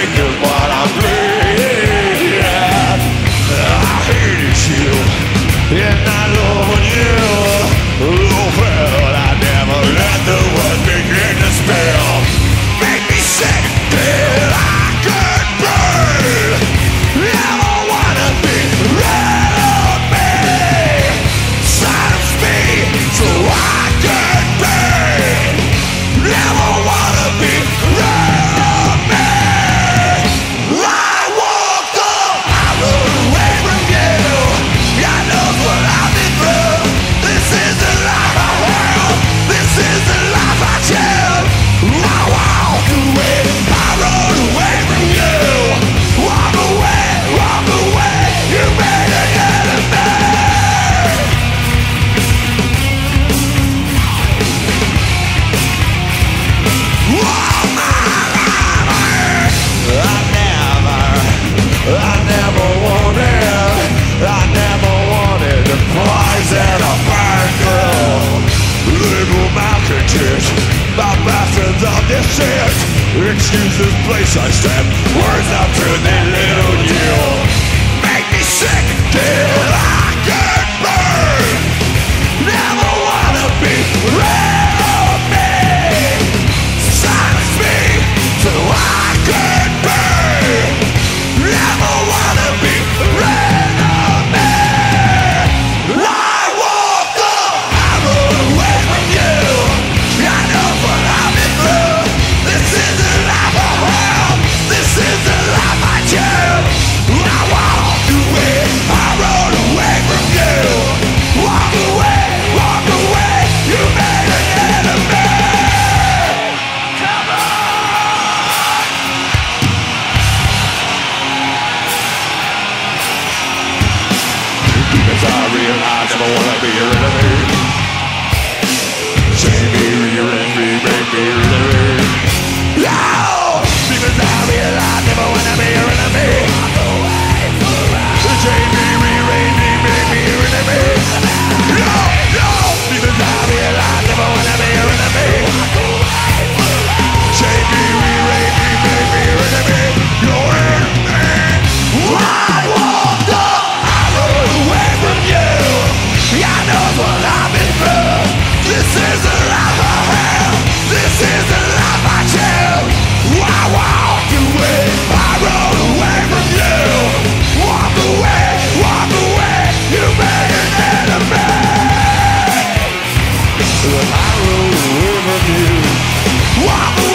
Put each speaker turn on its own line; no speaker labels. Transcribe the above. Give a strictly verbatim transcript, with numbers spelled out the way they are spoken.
fake is what I'm bleeding. I hated you, and I love you. Oh, well, I never let the words begin to spill. Make me sick till I could burn. Never wanna be rid of me. Silence me so I could burn. Never wanna be rid of me. I walked up, I rode away from you. God knows what I've been through. This is the life I have. This is the life I choose. I walked away, I rode away from you. Walk away, walk away, you made an enemy. Oh, my life, I never, I never wanted, I never wanted the poison of burn girl. Little malcontent, my bastards of dissent. Excuse this place I step, words of truth and little you. Make me sick till I can burn. Never wanna be rid of me. Silence me so I can burn. Never wanna be rid of me. I walked up, I rode away from you. I know what I've been through. This is the life I have. This is the life I choose. I walked away, I rode away from you. Walk away, walk away, you made an enemy. Come on! Because I realize I don't wanna be your enemy. Take me, rearrange me, make me your enemy. No! Because I realize I never wanna be your enemy. Take me, rearrange me, make me your enemy. No! No! Because I realize I never wanna be your enemy. Take me, rearrange me, make me your enemy. Your enemy. I walked up, I rode away from you. I know what I've been through. This is the life I have. This is the life I choose. I walked away, I rode away from you. Walk away, walk away, you made an enemy. I rode away from you. Walk away.